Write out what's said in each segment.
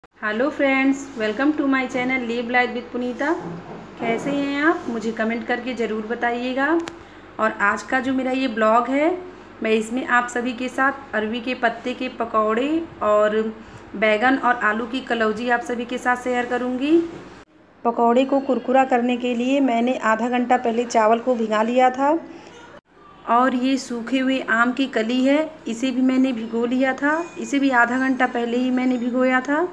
Hello friends, welcome to my channel live life with Punita. कैसे हैं आप? मुझे कमेंट करके ज़रूर बताइएगा। और आज का जो मेरा ये ब्लॉग है, मैं इसमें आप सभी के साथ अरवी के पत्ते के पकौड़े और बैगन और आलू की कलौजी आप सभी के साथ शेयर करूंगी। पकौड़े को कुरकुरा करने के लिए मैंने आधा घंटा पहले चावल को भिगा लिया था। और ये सूखे हुए आम की कली है, इसे भी मैंने भिगो लिया था। इसे भी आधा घंटा पहले ही मैंने भिगोया था।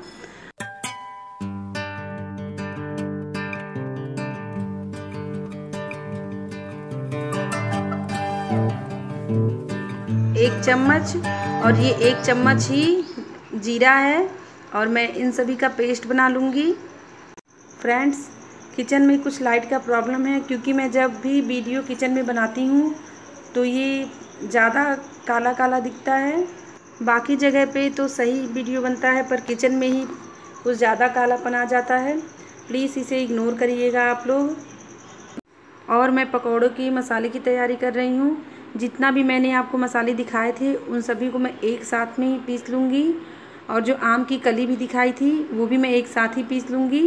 एक चम्मच, और ये एक चम्मच ही जीरा है। और मैं इन सभी का पेस्ट बना लूँगी। फ्रेंड्स, किचन में कुछ लाइट का प्रॉब्लम है, क्योंकि मैं जब भी वीडियो किचन में बनाती हूँ तो ये ज़्यादा काला काला दिखता है। बाकी जगह पे तो सही वीडियो बनता है, पर किचन में ही कुछ ज़्यादा कालापन आ जाता है। प्लीज़ इसे इग्नोर करिएगा आप लोग। और मैं पकौड़ों की मसाले की तैयारी कर रही हूँ। जितना भी मैंने आपको मसाले दिखाए थे उन सभी को मैं एक साथ में ही पीस लूँगी। और जो आम की कली भी दिखाई थी वो भी मैं एक साथ ही पीस लूँगी।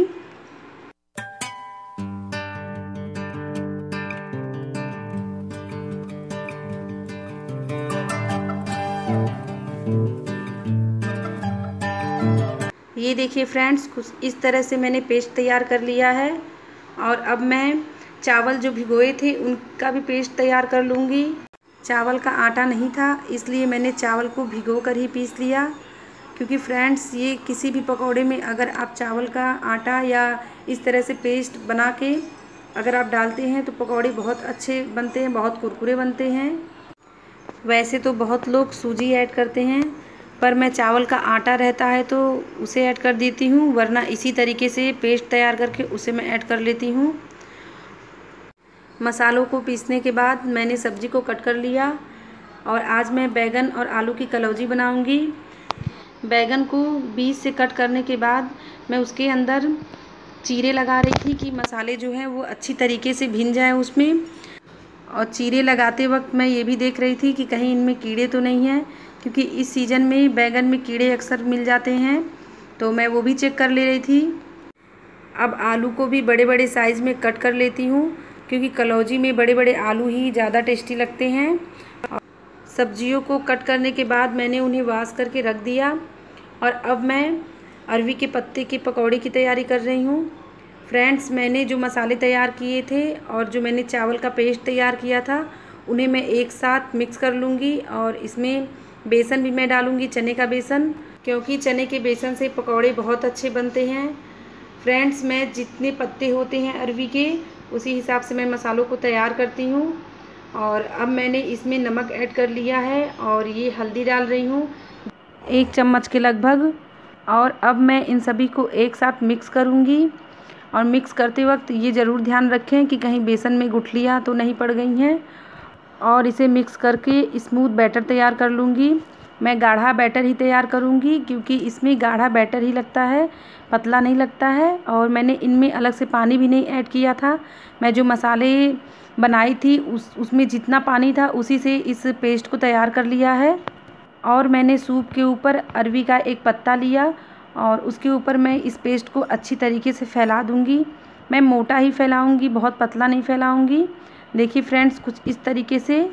ये देखिए फ्रेंड्स, कुछ इस तरह से मैंने पेस्ट तैयार कर लिया है। और अब मैं चावल जो भिगोए थे उनका भी पेस्ट तैयार कर लूँगी। चावल का आटा नहीं था, इसलिए मैंने चावल को भिगो कर ही पीस लिया। क्योंकि फ्रेंड्स, ये किसी भी पकौड़े में अगर आप चावल का आटा या इस तरह से पेस्ट बना के अगर आप डालते हैं तो पकौड़े बहुत अच्छे बनते हैं, बहुत कुरकुरे बनते हैं। वैसे तो बहुत लोग सूजी ऐड करते हैं, पर मैं चावल का आटा रहता है तो उसे ऐड कर देती हूँ, वरना इसी तरीके से पेस्ट तैयार करके उसे मैं ऐड कर लेती हूँ। मसालों को पीसने के बाद मैंने सब्ज़ी को कट कर लिया। और आज मैं बैगन और आलू की कलौजी बनाऊंगी। बैगन को बीच से कट करने के बाद मैं उसके अंदर चीरे लगा रही थी कि मसाले जो हैं वो अच्छी तरीके से भीन जाए उसमें। और चीरे लगाते वक्त मैं ये भी देख रही थी कि कहीं इनमें कीड़े तो नहीं हैं, क्योंकि इस सीज़न में बैगन में कीड़े अक्सर मिल जाते हैं, तो मैं वो भी चेक कर ले रही थी। अब आलू को भी बड़े बड़े साइज़ में कट कर लेती हूँ, क्योंकि कलौजी में बड़े बड़े आलू ही ज़्यादा टेस्टी लगते हैं। सब्जियों को कट करने के बाद मैंने उन्हें वॉश करके रख दिया। और अब मैं अरवी के पत्ते के पकौड़े की तैयारी कर रही हूँ। फ्रेंड्स, मैंने जो मसाले तैयार किए थे और जो मैंने चावल का पेस्ट तैयार किया था उन्हें मैं एक साथ मिक्स कर लूँगी। और इसमें बेसन भी मैं डालूँगी, चने का बेसन, क्योंकि चने के बेसन से पकौड़े बहुत अच्छे बनते हैं। फ्रेंड्स, मैं जितने पत्ते होते हैं अरवी के उसी हिसाब से मैं मसालों को तैयार करती हूँ। और अब मैंने इसमें नमक ऐड कर लिया है और ये हल्दी डाल रही हूँ, 1 चम्मच के लगभग। और अब मैं इन सभी को एक साथ मिक्स करूँगी। और मिक्स करते वक्त ये ज़रूर ध्यान रखें कि कहीं बेसन में गुठलियाँ तो नहीं पड़ गई हैं। और इसे मिक्स करके स्मूथ बैटर तैयार कर लूँगी। मैं गाढ़ा बैटर ही तैयार करूँगी, क्योंकि इसमें गाढ़ा बैटर ही लगता है, पतला नहीं लगता है। और मैंने इनमें अलग से पानी भी नहीं ऐड किया था। मैं जो मसाले बनाई थी उसमें जितना पानी था उसी से इस पेस्ट को तैयार कर लिया है। और मैंने सूप के ऊपर अरवी का एक पत्ता लिया और उसके ऊपर मैं इस पेस्ट को अच्छी तरीके से फैला दूँगी। मैं मोटा ही फैलाऊँगी, बहुत पतला नहीं फैलाऊँगी। देखिए फ्रेंड्स, कुछ इस तरीके से।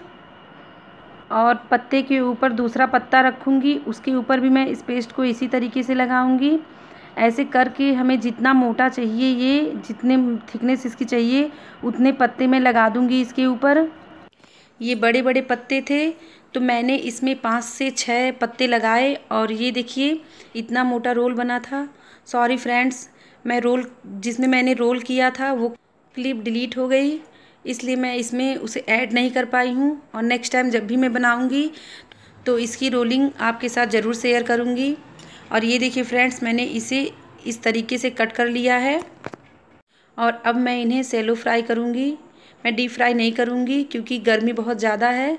और पत्ते के ऊपर दूसरा पत्ता रखूँगी, उसके ऊपर भी मैं इस पेस्ट को इसी तरीके से लगाऊँगी। ऐसे करके हमें जितना मोटा चाहिए, ये जितने थिकनेस इसकी चाहिए उतने पत्ते मैं लगा दूँगी इसके ऊपर। ये बड़े बड़े पत्ते थे तो मैंने इसमें 5 से 6 पत्ते लगाए। और ये देखिए इतना मोटा रोल बना था। सॉरी फ्रेंड्स, मैं जिसमें मैंने रोल किया था वो क्लिप डिलीट हो गई, इसलिए मैं इसमें उसे ऐड नहीं कर पाई हूँ। और नेक्स्ट टाइम जब भी मैं बनाऊँगी तो इसकी रोलिंग आपके साथ ज़रूर शेयर करूँगी। और ये देखिए फ्रेंड्स, मैंने इसे इस तरीके से कट कर लिया है। और अब मैं इन्हें सैलो फ्राई करूँगी। मैं डीप फ्राई नहीं करूँगी, क्योंकि गर्मी बहुत ज़्यादा है,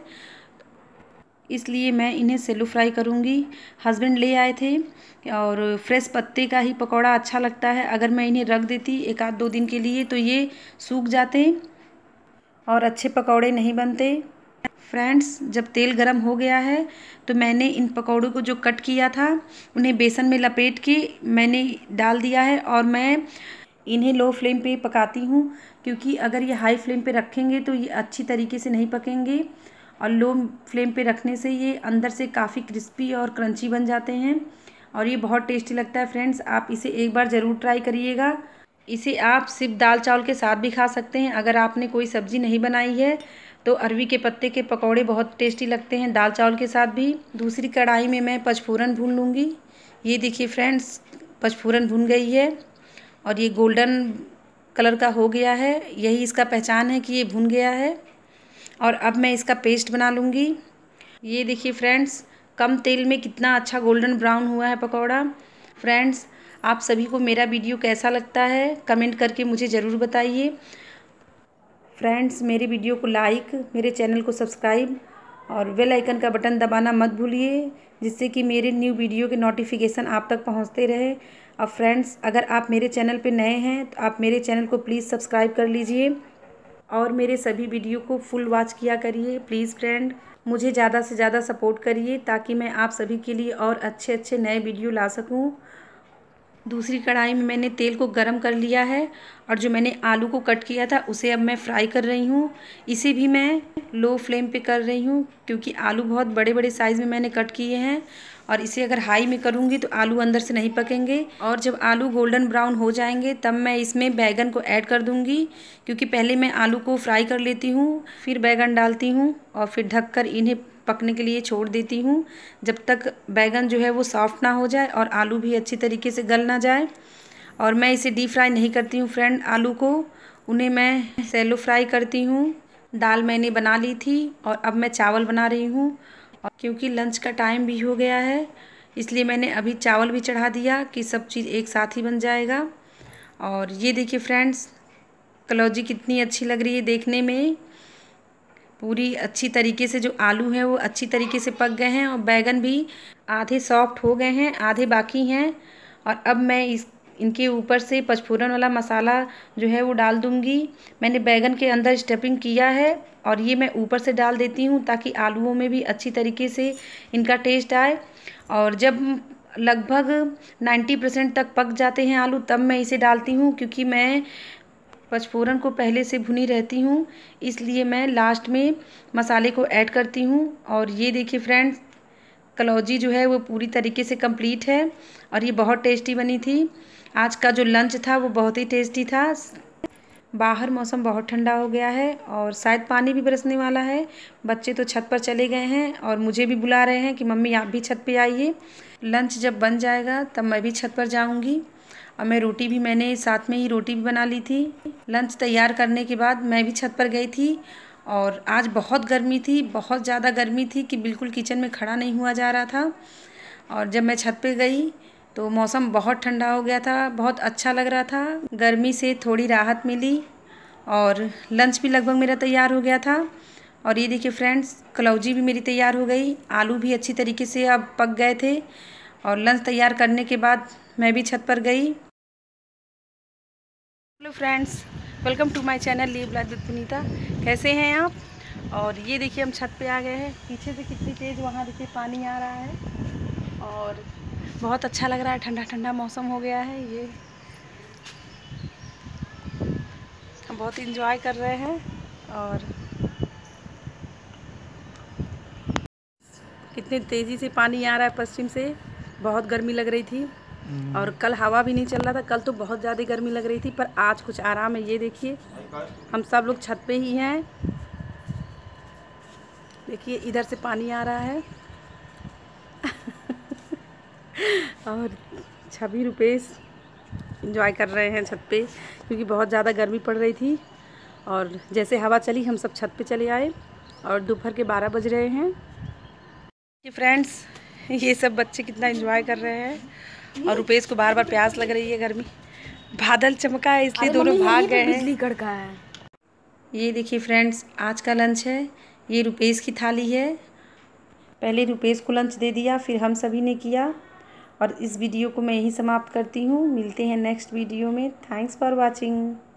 इसलिए मैं इन्हें सैलो फ्राई करूँगी। हस्बैंड ले आए थे और फ्रेश पत्ते का ही पकौड़ा अच्छा लगता है। अगर मैं इन्हें रख देती 1 आध 2 दिन के लिए तो ये सूख जाते और अच्छे पकौड़े नहीं बनते। फ्रेंड्स, जब तेल गरम हो गया है तो मैंने इन पकौड़ों को जो कट किया था उन्हें बेसन में लपेट के मैंने डाल दिया है और मैं इन्हें लो फ्लेम पे पकाती हूँ, क्योंकि अगर ये हाई फ्लेम पे रखेंगे तो ये अच्छी तरीके से नहीं पकेंगे और लो फ्लेम पे रखने से ये अंदर से काफ़ी क्रिस्पी और क्रंची बन जाते हैं और ये बहुत टेस्टी लगता है। फ्रेंड्स, आप इसे एक बार ज़रूर ट्राई करिएगा। इसे आप सिर्फ दाल चावल के साथ भी खा सकते हैं। अगर आपने कोई सब्ज़ी नहीं बनाई है तो अरवी के पत्ते के पकौड़े बहुत टेस्टी लगते हैं दाल चावल के साथ भी। दूसरी कढ़ाई में मैं पचफोरन भून लूँगी। ये देखिए फ्रेंड्स, पचफोरन भून गई है और ये गोल्डन कलर का हो गया है। यही इसका पहचान है कि ये भुन गया है। और अब मैं इसका पेस्ट बना लूँगी। ये देखिए फ्रेंड्स, कम तेल में कितना अच्छा गोल्डन ब्राउन हुआ है पकौड़ा। फ्रेंड्स, आप सभी को मेरा वीडियो कैसा लगता है कमेंट करके मुझे ज़रूर बताइए। फ्रेंड्स, मेरे वीडियो को लाइक, मेरे चैनल को सब्सक्राइब और बेल आइकन का बटन दबाना मत भूलिए, जिससे कि मेरे न्यू वीडियो के नोटिफिकेशन आप तक पहुंचते रहे। और फ्रेंड्स, अगर आप मेरे चैनल पे नए हैं तो आप मेरे चैनल को प्लीज़ सब्सक्राइब कर लीजिए और मेरे सभी वीडियो को फुल वॉच किया करिए प्लीज़। फ्रेंड, मुझे ज़्यादा से ज़्यादा सपोर्ट करिए ताकि मैं आप सभी के लिए और अच्छे अच्छे नए वीडियो ला सकूं। दूसरी कढ़ाई में मैंने तेल को गरम कर लिया है और जो मैंने आलू को कट किया था उसे अब मैं फ्राई कर रही हूँ। इसे भी मैं लो फ्लेम पे कर रही हूँ, क्योंकि आलू बहुत बड़े बड़े साइज़ में मैंने कट किए हैं और इसे अगर हाई में करूँगी तो आलू अंदर से नहीं पकेंगे। और जब आलू गोल्डन ब्राउन हो जाएंगे तब मैं इसमें बैगन को ऐड कर दूँगी, क्योंकि पहले मैं आलू को फ्राई कर लेती हूँ, फिर बैगन डालती हूँ और फिर ढककर इन्हें पकने के लिए छोड़ देती हूँ, जब तक बैगन जो है वो सॉफ्ट ना हो जाए और आलू भी अच्छी तरीके से गल ना जाए। और मैं इसे डीप फ्राई नहीं करती हूँ फ्रेंड, आलू को उन्हें मैं सैलो फ्राई करती हूँ। दाल मैंने बना ली थी और अब मैं चावल बना रही हूँ, और क्योंकि लंच का टाइम भी हो गया है इसलिए मैंने अभी चावल भी चढ़ा दिया कि सब चीज़ एक साथ ही बन जाएगा। और ये देखिए फ्रेंड्स, कलौजी कितनी अच्छी लग रही है देखने में। पूरी अच्छी तरीके से जो आलू हैं वो अच्छी तरीके से पक गए हैं और बैगन भी आधे सॉफ्ट हो गए हैं, आधे बाकी हैं। और अब मैं इनके ऊपर से पचफोरन वाला मसाला जो है वो डाल दूंगी। मैंने बैगन के अंदर स्टफिंग किया है और ये मैं ऊपर से डाल देती हूँ ताकि आलूओं में भी अच्छी तरीके से इनका टेस्ट आए। और जब लगभग 90% तक पक जाते हैं आलू तब मैं इसे डालती हूँ, क्योंकि मैं पचफोरन को पहले से भुनी रहती हूँ, इसलिए मैं लास्ट में मसाले को ऐड करती हूँ। और ये देखिए फ्रेंड्स, कलौजी जो है वो पूरी तरीके से कंप्लीट है और ये बहुत टेस्टी बनी थी। आज का जो लंच था वो बहुत ही टेस्टी था। बाहर मौसम बहुत ठंडा हो गया है और शायद पानी भी बरसने वाला है। बच्चे तो छत पर चले गए हैं और मुझे भी बुला रहे हैं कि मम्मी आप भी छत पे आइए। लंच जब बन जाएगा तब मैं भी छत पर जाऊंगी। और मैं रोटी भी, मैंने साथ में ही रोटी भी बना ली थी। लंच तैयार करने के बाद मैं भी छत पर गई थी और आज बहुत गर्मी थी, बहुत ज़्यादा गर्मी थी कि बिल्कुल किचन में खड़ा नहीं हुआ जा रहा था। और जब मैं छत पे गई तो मौसम बहुत ठंडा हो गया था, बहुत अच्छा लग रहा था, गर्मी से थोड़ी राहत मिली और लंच भी लगभग मेरा तैयार हो गया था। और ये देखिए फ्रेंड्स, कलौजी भी मेरी तैयार हो गई, आलू भी अच्छी तरीके से अब पक गए थे। और लंच तैयार करने के बाद मैं भी छत पर गई। Hello friends, welcome to my channel live life with Punita. कैसे हैं आप? और ये देखिए हम छत पे आ गए हैं। पीछे से कितनी तेज़ वहाँ देखिए पानी आ रहा है और बहुत अच्छा लग रहा है, ठंडा ठंडा मौसम हो गया है। ये हम बहुत इंजॉय कर रहे हैं। और कितनी तेज़ी से पानी आ रहा है पश्चिम से, बहुत गर्मी लग रही थी और कल हवा भी नहीं चल रहा था, कल तो बहुत ज़्यादा गर्मी लग रही थी, पर आज कुछ आराम है। ये देखिए हम सब लोग छत पे ही हैं। देखिए इधर से पानी आ रहा है और छवि रुपेश इंजॉय कर रहे हैं छत पे, क्योंकि बहुत ज़्यादा गर्मी पड़ रही थी। और जैसे हवा चली हम सब छत पे चले आए और दोपहर के 12 बज रहे हैं। ये फ्रेंड्स, ये सब बच्चे कितना एंजॉय कर रहे हैं और रुपेश को बार बार प्यास लग रही है, गर्मी, बादल चमका है इसलिए दोनों भाग गए हैं। बिजली कड़का है। ये देखिए फ्रेंड्स, आज का लंच है, ये रुपेश की थाली है। पहले रुपेश को लंच दे दिया, फिर हम सभी ने किया। और इस वीडियो को मैं यहीं समाप्त करती हूँ। मिलते हैं नेक्स्ट वीडियो में। Thanks for watching.